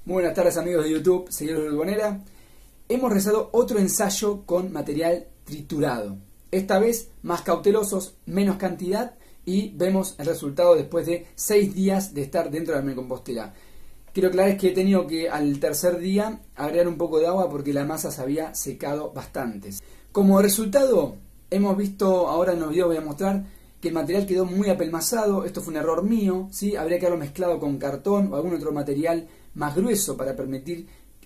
Muy buenas tardes amigos de YouTube, seguidores de Urbonera. Hemos realizado otro ensayo con material triturado. Esta vez más cautelosos, menos cantidad y vemos el resultado después de 6 días de estar dentro de la vermicompostera. Quiero aclarar que he tenido que al tercer día agregar un poco de agua porque la masa se había secado bastante. Como resultado, hemos visto, ahora en los videos voy a mostrar que el material quedó muy apelmazado. Esto fue un error mío, ¿sí? Habría que haberlo mezclado con cartón o algún otro material más grueso para permitir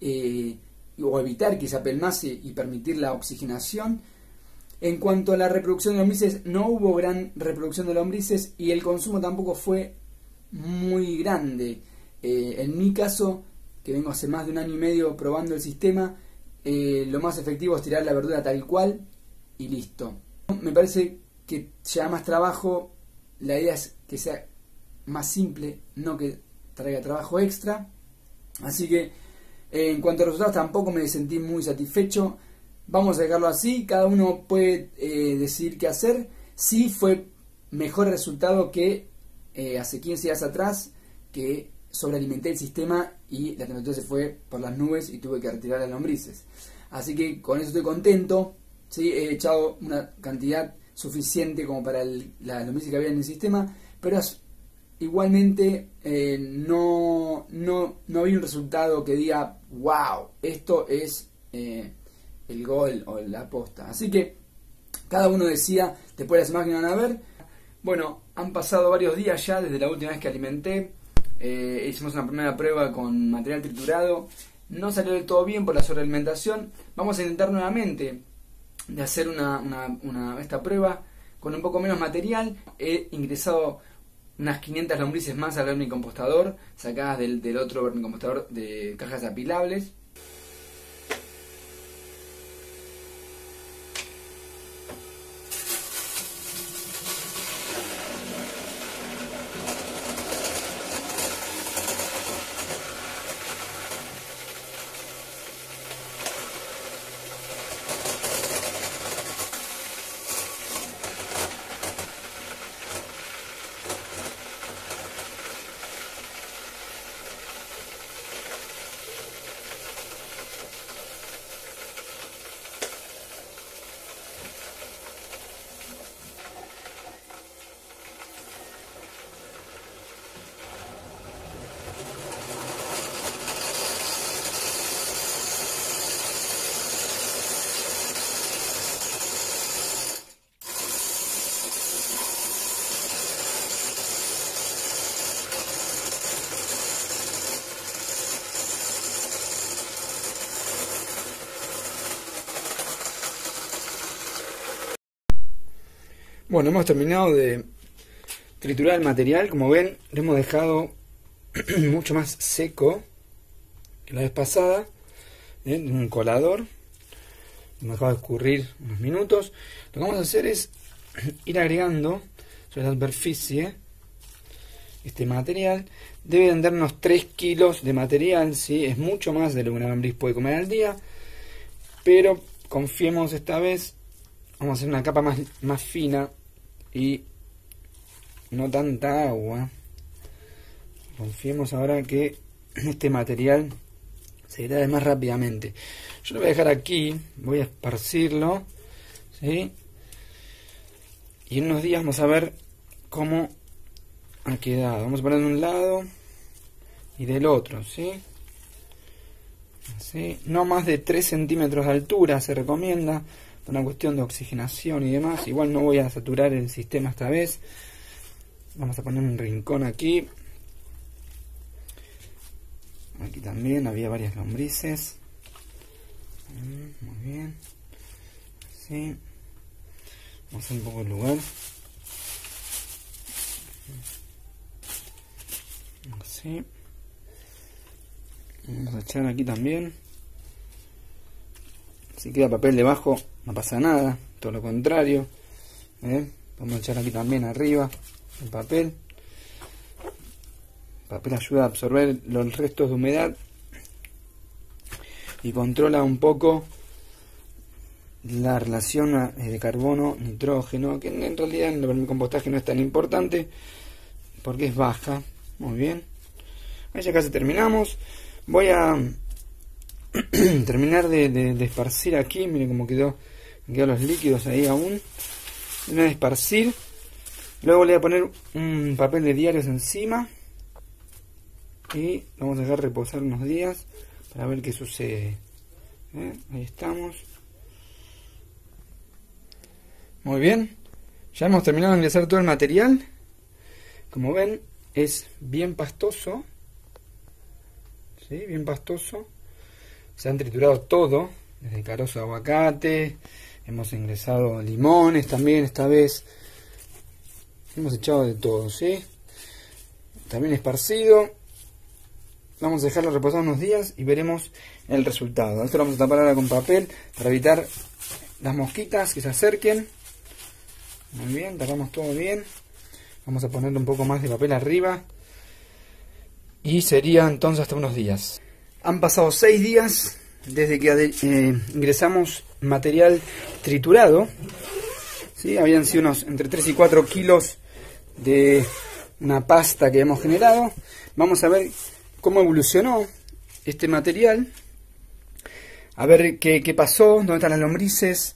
o evitar que se apelmace y permitir la oxigenación. En cuanto a la reproducción de lombrices, no hubo gran reproducción de lombrices y el consumo tampoco fue muy grande. En mi caso, que vengo hace más de 1 año y medio probando el sistema, lo más efectivo es tirar la verdura tal cual y listo. Me parece que lleva más trabajo. La idea es que sea más simple, no que traiga trabajo extra. Así que en cuanto a los resultados tampoco me sentí muy satisfecho. Vamos a dejarlo así, cada uno puede decidir qué hacer. Sí fue mejor el resultado que hace 15 días atrás, que sobrealimenté el sistema y la temperatura se fue por las nubes y tuve que retirar las lombrices. Así que con eso estoy contento. ¿Sí? He echado una cantidad suficiente como para las lombrices que había en el sistema, pero igualmente no vi un resultado que diga wow, esto es el gol o la posta. Así que cada uno decía, después las imágenes van a ver. Bueno, han pasado varios días ya desde la última vez que alimenté. Hicimos una primera prueba con material triturado. No salió del todo bien por la sobrealimentación. Vamos a intentar nuevamente de hacer esta prueba con un poco menos material. He ingresado unas 500 lombrices más al vermicompostador, sacadas del otro vermicompostador de cajas apilables. Bueno, hemos terminado de triturar el material. Como ven, lo hemos dejado mucho más seco que la vez pasada, en un colador. Lo hemos dejado escurrir unos minutos. Lo que vamos a hacer es ir agregando sobre la superficie este material. Debe de darnos 3 kilos de material, ¿sí? Es mucho más de lo que una lombriz puede comer al día, pero confiemos esta vez. Vamos a hacer una capa más fina y no tanta agua. Confiemos ahora que este material se degrade más rápidamente. Yo lo voy a dejar aquí, voy a esparcirlo, ¿sí? Y en unos días vamos a ver cómo ha quedado. Vamos a poner de un lado y del otro, ¿sí? Así. No más de 3 centímetros de altura se recomienda, una cuestión de oxigenación y demás. Igual no voy a saturar el sistema esta vez. Vamos a poner un rincón aquí. Aquí también había varias lombrices. Muy bien. Así. Vamos a hacer un poco el lugar. Así. Vamos a echar aquí también. Si queda papel debajo, no pasa nada, todo lo contrario. Vamos a echar aquí también arriba el papel. El papel ayuda a absorber los restos de humedad y controla un poco la relación de carbono-nitrógeno, que en realidad en el vermicompostaje no es tan importante porque es baja. Muy bien. Ahí ya casi terminamos. Voy a terminar de esparcir aquí. Miren cómo quedó los líquidos ahí aún. Voy a esparcir. Luego le voy a poner un papel de diarios encima. Y vamos a dejar reposar unos días para ver qué sucede. Ahí estamos. Muy bien. Ya hemos terminado de ingresar todo el material. Como ven, es bien pastoso. ¿Sí? Bien pastoso. Se han triturado todo. Desde carozo de aguacate. Hemos ingresado limones también esta vez. Hemos echado de todo, ¿sí? También esparcido. Vamos a dejarlo reposar unos días y veremos el resultado. Esto lo vamos a tapar ahora con papel para evitar las mosquitas que se acerquen. Muy bien, tapamos todo bien. Vamos a ponerle un poco más de papel arriba. Y sería entonces hasta unos días. Han pasado 6 días desde que ingresamos material triturado. ¿Sí? Habían sido unos entre 3 y 4 kilos de una pasta que hemos generado. Vamos a ver cómo evolucionó este material. A ver qué pasó, dónde están las lombrices,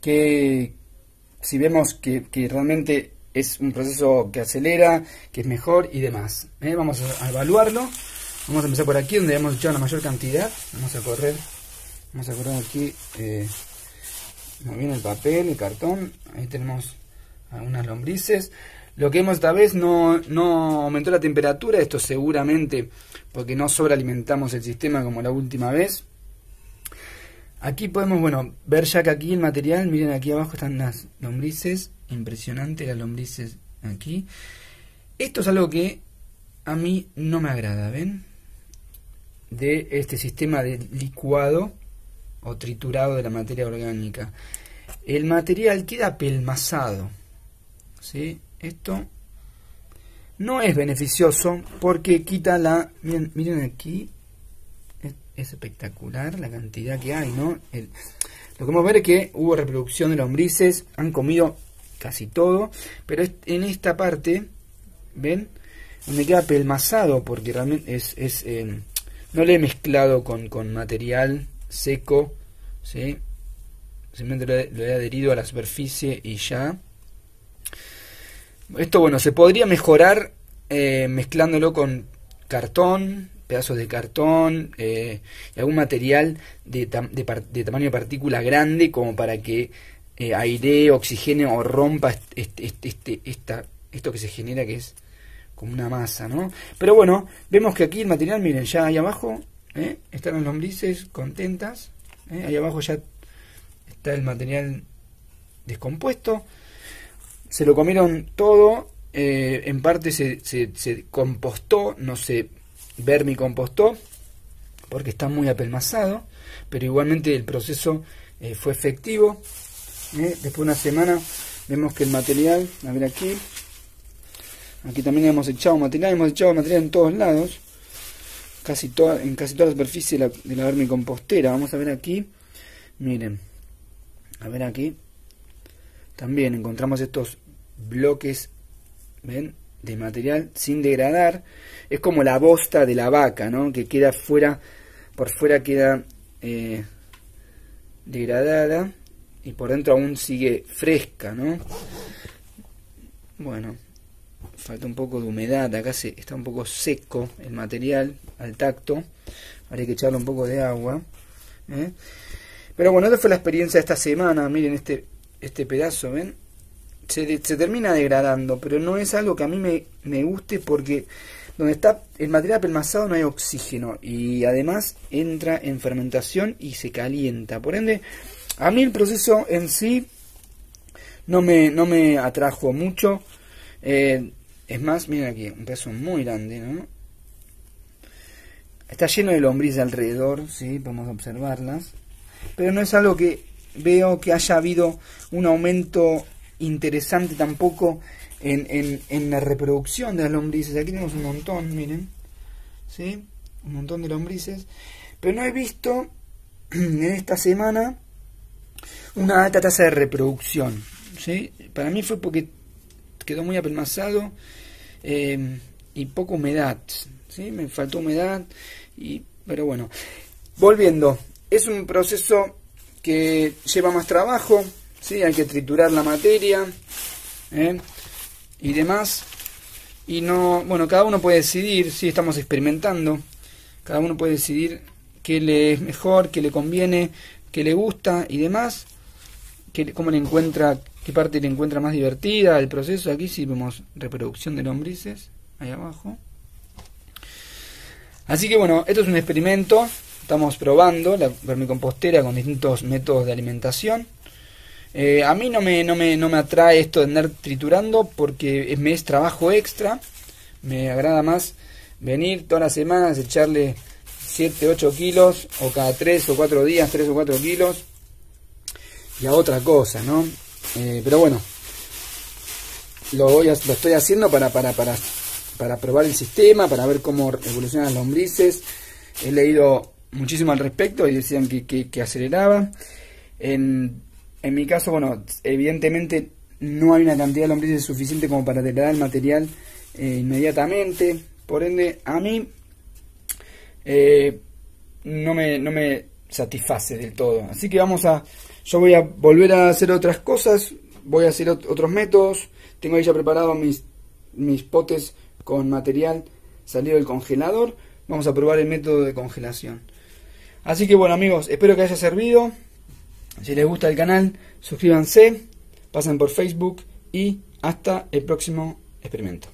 si vemos que realmente es un proceso que acelera, que es mejor y demás. Vamos a evaluarlo. Vamos a empezar por aquí donde hemos echado la mayor cantidad. Vamos a correr aquí muy bien el papel, el cartón. Ahí tenemos algunas lombrices. Lo que vemos esta vez no aumentó la temperatura. Esto seguramente porque no sobrealimentamos el sistema como la última vez. Aquí podemos, ver ya que aquí el material, miren aquí abajo están las lombrices. Impresionante las lombrices aquí. Esto es algo que a mí no me agrada, ¿ven? De este sistema de licuado o triturado de la materia orgánica. El material queda apelmazado, ¿sí? Esto no es beneficioso porque quita la... Miren aquí, es espectacular la cantidad que hay, ¿no? Lo que vamos a ver es que hubo reproducción de lombrices, han comido casi todo, pero en esta parte, ¿ven? Donde queda apelmazado porque realmente no le he mezclado con material seco, ¿sí? Simplemente lo he adherido a la superficie y ya. Esto, se podría mejorar mezclándolo con cartón, pedazos de cartón y algún material de tamaño de partícula grande como para que airee, oxigene o rompa esto que se genera, que es como una masa, ¿no? Pero vemos que aquí el material, miren, ya ahí abajo están las lombrices contentas. Ahí abajo ya está el material descompuesto. Se lo comieron todo. En parte se compostó, no se vermicompostó, porque está muy apelmazado. Pero igualmente el proceso fue efectivo. Después de una semana vemos que el material, a ver aquí también hemos echado material en todos lados, en casi toda la superficie de la vermicompostera. Vamos a ver aquí, miren, a ver aquí, también encontramos estos bloques, ven, de material sin degradar. Es como la bosta de la vaca, ¿no? Que queda fuera, por fuera queda degradada y por dentro aún sigue fresca, ¿no? Falta un poco de humedad, acá está un poco seco el material al tacto, habría que echarle un poco de agua. Pero esta fue la experiencia de esta semana. Miren este pedazo, ¿ven? Se termina degradando, pero no es algo que a mí me guste porque donde está el material apelmazado no hay oxígeno y además entra en fermentación y se calienta. Por ende, a mí el proceso en sí no me atrajo mucho. Es más, miren aquí, un pedazo muy grande, ¿no? Está lleno de lombrices alrededor, ¿sí? Podemos observarlas. Pero no es algo que veo que haya habido un aumento interesante tampoco en la reproducción de las lombrices. Aquí tenemos un montón, miren, ¿sí? Un montón de lombrices. Pero no he visto en esta semana una alta tasa de reproducción, ¿sí? Para mí fue porque quedó muy apelmazado y poca humedad, ¿sí? Me faltó humedad y Pero bueno, volviendo, es un proceso que lleva más trabajo, ¿sí? Hay que triturar la materia y demás. Y no, bueno, cada uno puede decidir, sí, estamos experimentando, cada uno puede decidir qué le es mejor, qué le conviene, qué le gusta y demás, cómo le encuentra, qué parte le encuentra más divertida el proceso. Aquí sí vemos reproducción de lombrices, ahí abajo. Así que bueno, esto es un experimento, estamos probando la vermicompostera con distintos métodos de alimentación. A mí no me atrae esto de andar triturando porque me es trabajo extra. Me agrada más venir todas las semanas, echarle 7, 8 kilos, o cada 3 o 4 días, 3 o 4 kilos, y a otra cosa, ¿no? Pero bueno, lo estoy haciendo para probar el sistema, para ver cómo evolucionan las lombrices. He leído muchísimo al respecto y decían que aceleraba. En mi caso, bueno, evidentemente no hay una cantidad de lombrices suficiente como para degradar el material inmediatamente. Por ende, a mí no me satisface del todo. Así que yo voy a volver a hacer otras cosas, voy a hacer otros métodos. Tengo ahí ya preparados mis potes con material salido del congelador. Vamos a probar el método de congelación. Así que bueno, amigos, espero que haya servido. Si les gusta el canal, suscríbanse, pasen por Facebook y hasta el próximo experimento.